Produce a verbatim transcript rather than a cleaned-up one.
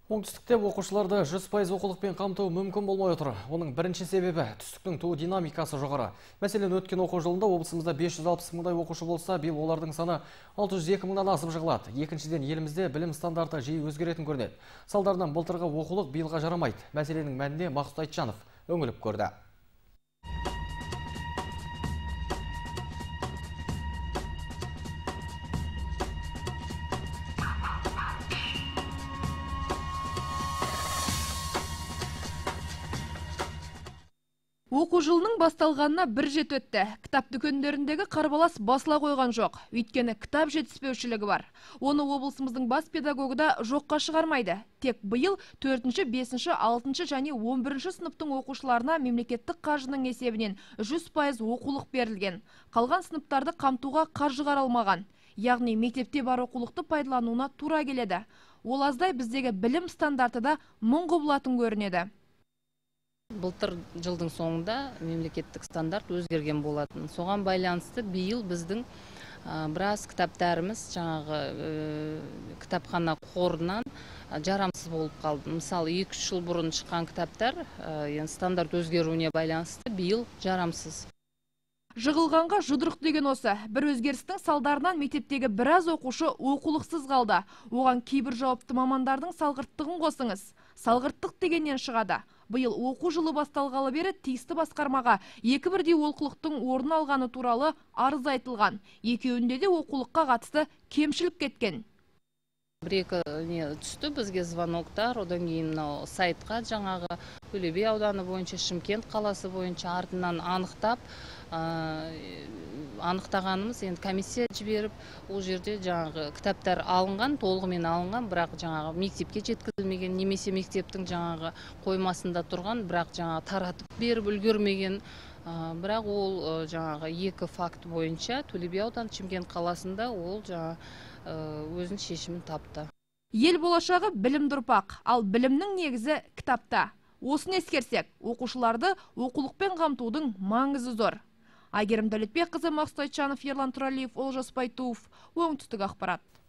Оңтүстікте оқушыларды жүз пайыз оқулықпен қамту мүмкін болмай отыр. Оның бірінші себебі түстіктің туу динамикасы жоғары. Мәселен, өткен оқу жылында облысымызда бес жүз алпыс мыңдай оқушы болса, биыл олардың саны алты жүз екі мыңнан асып жығылады. Екіншіден, елімізде білім стандарты жиі өзгеретін көрінеді. Салдарынан былтырғы оқулық биылға жарамайды. Мәселенің мәніне Мақсұт Айтжанов өңіліп көрді. Оқу жылының басталғанына бір жет өтті. Кітап дүкендеріндегі қарбалас басыла қойған жоқ. Өйткені кітап жетіспеушілігі бар. Оны облысымыздың бас педагогы да жоққа шығармайды. Тек биыл төртінші, бесінші, алтыншы және он бірінші сыныптың оқушыларына мемлекеттік қаржының есебінен жүз пайыз оқулық берілген. Қалған сыныптарды қамтуға қаржы қаралмаған. Яғни мектепте бар оқулықты пайдалануына тура келеді. Ол аздай біздегі білім стандарты да мың құбылатын көрінеді. Былтыр жылдың соңында мемлекеттік стандарт өзгерген болатын. Соған байланысты биыл біздің біраз кітаптарымыз жаңағы кітапхана қорынан жарамсыз болып қалды. Мысалы, екі үш жыл бұрын шыққан кітаптар стандарт өзгеруіне байланысты биыл жарамсыз. Жығылғанға жұдырық деген осы. Бір өзгерістің салдарынан мектептегі біраз оқушы оқулықсыз қалды. Оған кейбір жауапты мамандардың салғырттығын қосыңыз. Салғырттық дегеннен шығады. Биыл оқу жылы басталғалы бері тиісті басқармаға екі бірдей олқылықтың орын алғаны туралы арыз айтылған. Екеуінде де оқулыққа қатысты кемшілік кеткен. Бір-екі не түсті бізге звоноктар, одан кейін мынау сайтқа жаңағы Төле би ауданы бойынша, Шымкент қаласы бойынша артынан анықтап, анықтағанымыз енді комиссия жіберіп, ол жерде жаңағы кітаптар алынған, толығымен алынған, бірақ жаңағы мектепке жеткізілмеген, немесе мектептің жаңағы қоймасында тұрған, бірақ жаңағы таратып беріп үлгермеген. Бірақ ол жаңағы екі факт бойынша Төле би ауданы, Шымкент қаласында ол жаңағы өзінің шешімін тапты. Ел болашағы білімді ұрпақ, ал білімнің негізі кітапта. Осыны ескерсек, оқушыларды оқулықпен қамтудың маңызы зор. Айгерім Дәулетбекқызы, Мақсұт Айтжанов, Ерлан Тұралиев, Олжас Байтуов, Оңтүстік ақпарат.